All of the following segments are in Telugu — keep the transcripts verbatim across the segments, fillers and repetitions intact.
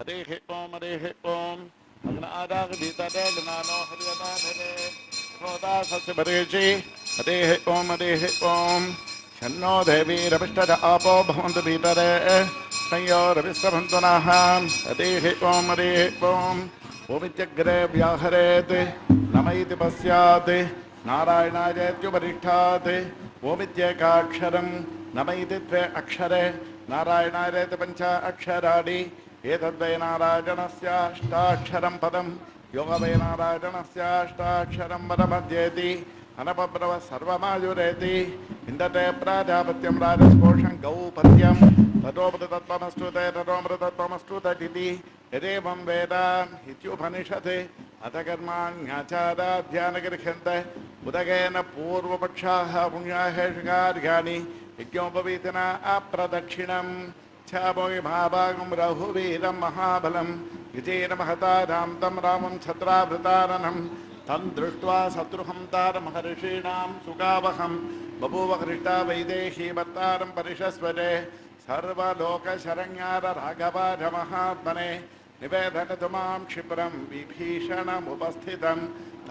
हरिः ओम हरिः ओम अग्नादागदीतदेलनानो हरियदाधरे रोदासस्यपरेषि हरिः ओम हरिः ओम शन्नो देवीरविष्टद आपो भवन्तु भीतरे संयोरविश्वभन्तु नः हरिः ओम हरिः ओम ओमित्यग्रे व्याहरेत् नम इति पश्यात् नारायणायेत्युपरिष्ठात् ओमित्येकाक्षरं नम इति द्वे अक्षरे नारायणायेति पञ्च अक्षराणि एतद्वै नारायणस्याष्टाक्षरं पदं योगवै नारायणस्याष्टाक्षरं पदमध्येति अनपब्रव सर्वमायुरेति इन्दते प्राजापत्यं राजस्पोषं गौपत्यं ततोऽमृतत्वमस्तुते ततोऽमृतत्वमस्तुतदिति यदेवं वेद इत्युपनिषत् अथ कर्माण्याचाराध्यानगृह्यन्ते उदकेन पूर्वपक्षाः पुण्याहेषकार्याणि यज्ञोपवीतिना अप्रदक्षिणम् छाभोगि महाभागं रघुवीरं महाबलं विजयेन महतारां तं रामं छत्रावृतारणं तं दृष्ट्वा शत्रुहंतारमहर्षीणां सुगावहं बभूव हृष्टा वैदेही भर्तारं परिशस्वरे सर्वलोकशरण्यार राघवाज महात्मने निवेदयतु मां क्षिप्रं विभीषणमुपस्थितं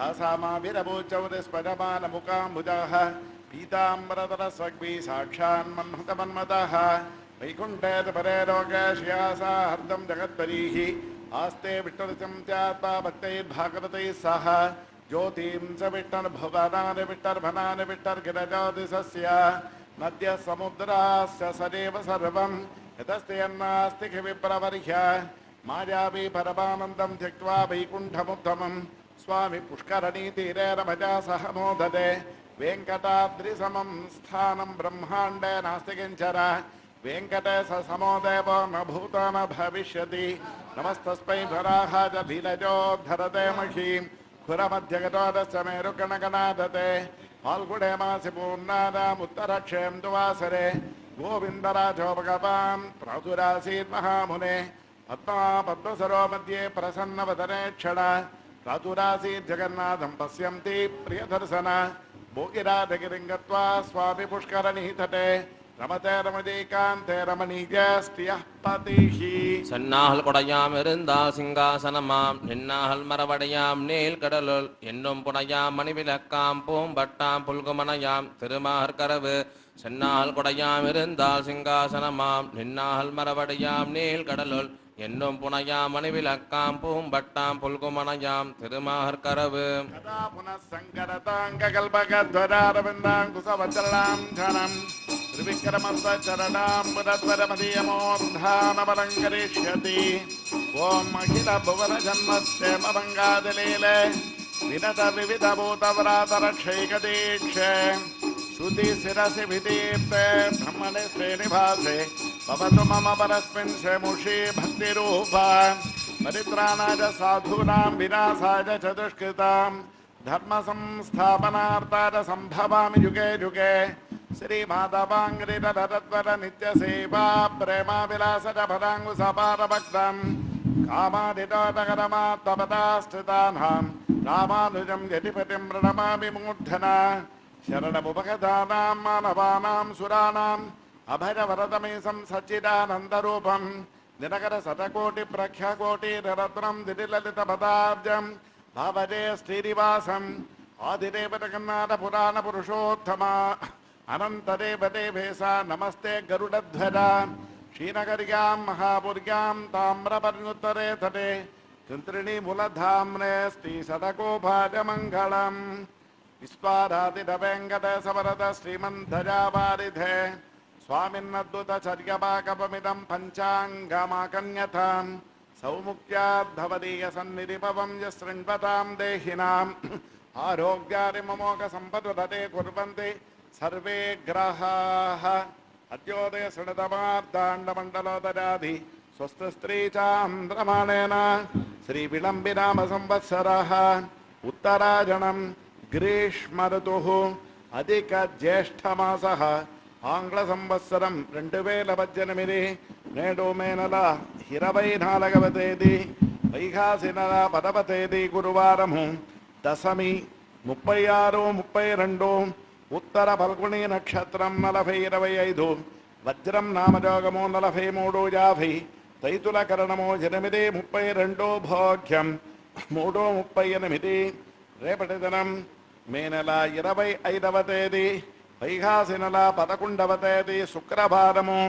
तासामाभिरभूचौरस्पजमानमुकाम्बुजाः पीताम्बरधरस्वग्भि साक्षान्मन्मथमन्मथः वैकुण्ठे परे लोके श्रियासा हर्दं जगत्परीः आस्ते विष्णुरचं त्यात्मा भक्तैर्भागवतैः सह ज्योतिं च विष्णुर्भुवनानि विष्णुर्भनानि विष्णुर्गिरजादिशस्य नद्यः समुद्राश्च सदैव सर्वं यतस्ते यन्नास्ति विप्रवर्ह्य मायावी परमानन्दं त्यक्त्वा वैकुण्ठमुत्तमं स्वामी पुष्करणीतीरे रमजा सह मोदते वेङ्कटाद्रिसमं स्थानं ब्रह्माण्डे नास्ति किञ्चन वेंकटेश समो देवो न भूतो न भविष्यति नमस्तस्मै वराहाय धीरजोद्धरते महीं खुरमध्यगतोदस्य मेरुगणगणादते फाल्गुणे मासि पूर्णानाम् उत्तरक्षेन्दुवासरे गोविन्दराजो भगवान् प्रातुरासीत् महामुने पद्मा पद्मसरो मध्ये प्रसन्नवदने क्षण प्रातुरासीत् जगन्नाथं पश्यन्ति प्रियदर्शन भोगिराजगिरिं गत्वा स्वामि पुष्करणीतटे रमते रमणीकान्ते रमणीयस्त्रियः पतिः சன்னாகல் கொடையாம் இருந்தால் சிங்காசனமாம் நின்னாகல் மரவடையாம் நீல் கடலுள் என்னும் புனையாம் மணிவிளக்காம் பூம்பட்டாம் புல்குமனையாம் திருமார்கரவு சென்னாகல் கொடையாம் இருந்தால் சிங்காசனமாம் நின்னாகல் மரவடையாம் நீல் கடலுள் என்னும் புனையாம் மணிவிளக்காம் பூம்பட்டாம் புல்குமனையாம் திருமார்கரவு கதா புனஸ்சங்கரதாங்ககல்பகத்வராரவிந்தாங்குசவச்சரணாம் ஜனம் त्रिविक्रमस्वचरणां पुरद्वरमदीयमोर्धामवलङ्करिष्यति ॐ अखिल भुवन जन्मस्थेमभङ्गादिलीले विनत विविधभूतव्रातरक्षैकदीक्षे श्रुति शिरसि विदीप्ते ब्रह्मणे श्रीनिवासे भवतु मम परस्मिन् शेमुषी भक्तिरूपा परित्राणाय साधूनां विनाशाय च दुष्कृतां धर्म संस्थापनार्थाय सम्भवामि युगे युगे श्री माधवांग्रिधरत्वर नित्य सेवा प्रेमा विलास भरांगुसपार भक्तं कामादितोदगरमात्मपदाश्रितानां रामानुजं यतिपतिं प्रणमामि मूर्धना शरणमुपगतानां मानवानां सुराणाम् अभयवरदमीशं सच्चिदानन्दरूपं दिनकर शतकोटि प्रख्याकोटिरत्नं दिदिललितपदाब्जं भावजे श्रीनिवासम् आदिदेवतकन्नाथ पुराण पुरुषोत्तमा अनन्तदेवदेवेशा नमस्ते गरुडध्वजा श्रीनगर्यां महापुर्यां ताम्रपर्णोत्तरे तटे तिन्त्रिणीमूलधाम्ने श्रीशतकोपाजमङ्गलम् विस्वारादितवेङ्कटेशवरद श्रीमन्धजावारिधे स्वामिन्नद्भुतचर्यपाकपमिदं पञ्चाङ्गमाकन्यतां सौमुख्याद्धवदीयसन्निधिपवं यशृण्वतां देहिनाम् आरोग्यादिममोघसम्पदुदते कुर्वन्ति सर्वे ग्रहाः अद्योदय शृणुतमार्ताण्डमण्डलोदराधि स्वस्थस्त्रीचान्द्रमाणेन श्रीविलम्बिनाम संवत्सरः उत्तरायणं ग्रीष्मऋतुः अधिकज्येष्ठमासः ఆంగ్లసంవత్సరం రెండు వేల పద్దెనిమిది నేడు మే నెల ఇరవై నాలుగవ తేదీ వైకాసి నెల పదవ తేదీ గురువారము దశమి ముప్పై ఆరు ముప్పై రెండు ఉత్తర ఫల్గుణి నక్షత్రం నలభై ఇరవై ఐదు వజ్రం నామజోగము నలభై మూడు యాభై తైతుల కరణము ఎనిమిది ముప్పై రెండు భోగ్యం మూడు ముప్పై ఎనిమిది రేపటి దినం మే నెల ఇరవై ఐదవ తేదీ వైఘాసి నెల పదకొండవ తేదీ శుక్రవారము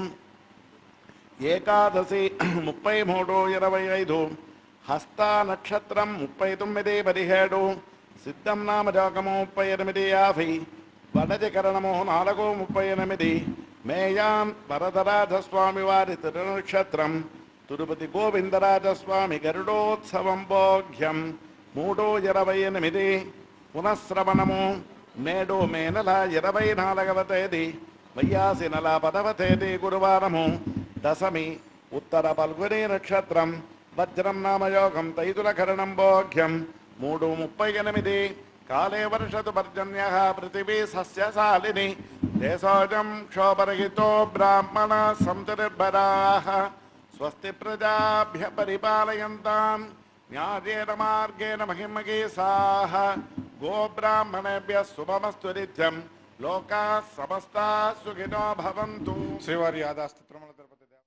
ఏకాదశి ముప్పై మూడు ఇరవై ఐదు హస్త నక్షత్రం ముప్పై తొమ్మిది పదిహేడు సిద్ధం నామజోగము ముప్పై ఎనిమిది యాభై వనజకరణము నాలుగు ముప్పై ఎనిమిది మేయాం వరదరాజస్వామి వారి తిరునక్షత్రం తిరుపతి గోవిందరాజస్వామి గరుడోత్సవం భోగ్యం మూడు ఇరవై ఎనిమిది పునఃశ్రవణము నేడు మే నెల ఇరవై నాలుగవ తేదీ వైయాసి నెల పదవ తేదీ గురువారము దశమి ఉత్తర పల్గుని నక్షత్రం వజ్రం నామయోగం తైతుల కరణం భోగ్యం మూడు ముప్పై ఎనిమిది కాలే వర్షతు పర్జన్య పృథివీ సస్యశాలిని దేశోజం క్షోభరహితో బ్రాహ్మణ సంతుర్భరా స్వస్తి ప్రజాభ్య పరిపాలయంతాం న్యాయేన మార్గేణ మహిమగీసాః గోబ్రాహ్మణేభ్యః శుభమస్తు నిత్యం లోకాః సమస్తాః సుఖినో భవంతు. శ్రీవారి యాదాస్తు తిరుమల తిరుపతి దేవ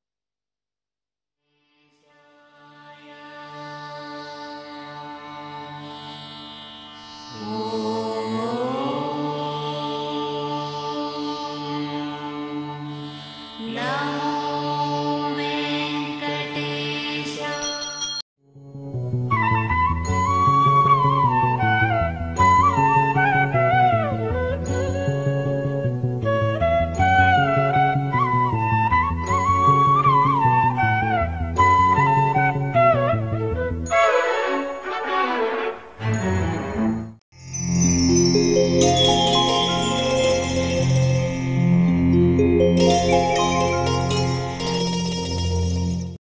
Thank you.